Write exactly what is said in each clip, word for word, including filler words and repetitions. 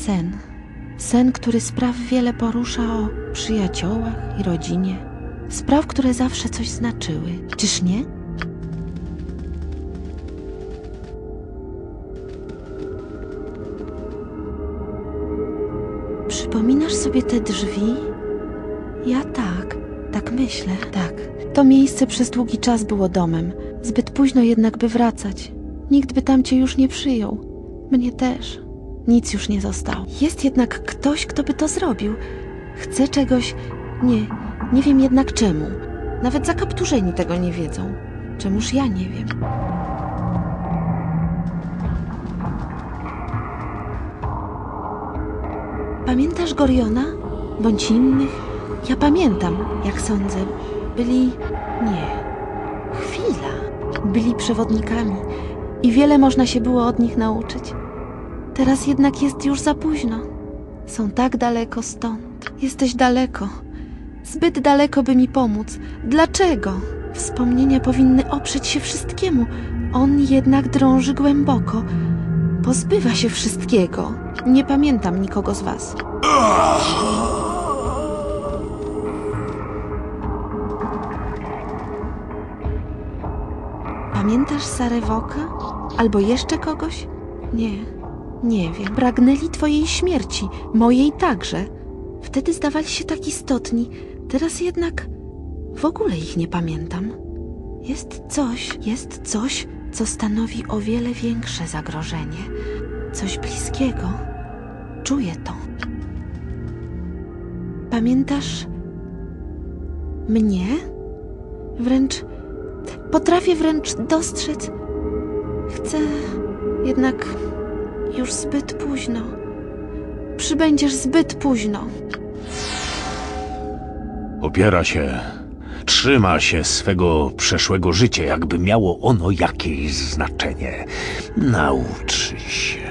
sen. Sen, który spraw wiele porusza o przyjaciołach i rodzinie. Spraw, które zawsze coś znaczyły. Czyż nie? Przypominasz sobie te drzwi? Ja tak, tak myślę, tak. To miejsce przez długi czas było domem. Zbyt późno jednak, by wracać. Nikt by tam cię już nie przyjął. Mnie też. Nic już nie zostało. Jest jednak ktoś, kto by to zrobił. Chce czegoś... Nie, nie wiem jednak czemu. Nawet zakapturzeni tego nie wiedzą. Czemuż ja nie wiem. Pamiętasz Goriona? Bądź innych? Ja pamiętam, jak sądzę. Byli... nie. Chwila. Byli przewodnikami i wiele można się było od nich nauczyć. Teraz jednak jest już za późno. Są tak daleko stąd. Jesteś daleko. Zbyt daleko, by mi pomóc. Dlaczego? Wspomnienia powinny oprzeć się wszystkiemu. On jednak drąży głęboko. Pozbywa się wszystkiego. Nie pamiętam nikogo z was. Pamiętasz Sarę Woka? Albo jeszcze kogoś? Nie, nie wiem. Pragnęli twojej śmierci, mojej także. Wtedy zdawali się tak istotni, teraz jednak w ogóle ich nie pamiętam. Jest coś, jest coś, co stanowi o wiele większe zagrożenie. Coś bliskiego. Czuję to. Pamiętasz mnie? Wręcz... Potrafię wręcz dostrzec. Chcę... Jednak już zbyt późno. Przybędziesz zbyt późno. Opiera się, trzyma się swego przeszłego życia, jakby miało ono jakieś znaczenie. Nauczy się.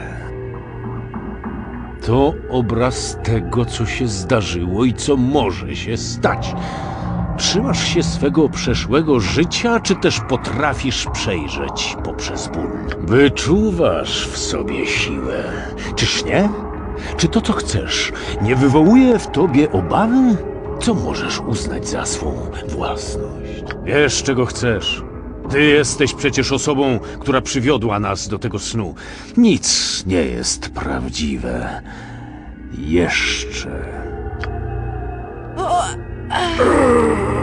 To obraz tego, co się zdarzyło i co może się stać. Trzymasz się swego przeszłego życia, czy też potrafisz przejrzeć poprzez ból? Wyczuwasz w sobie siłę, czyż nie? Czy to, co chcesz, nie wywołuje w tobie obawy? Co możesz uznać za swą własność? Wiesz, czego chcesz. Ty jesteś przecież osobą, która przywiodła nas do tego snu. Nic nie jest prawdziwe. Jeszcze. O, ech.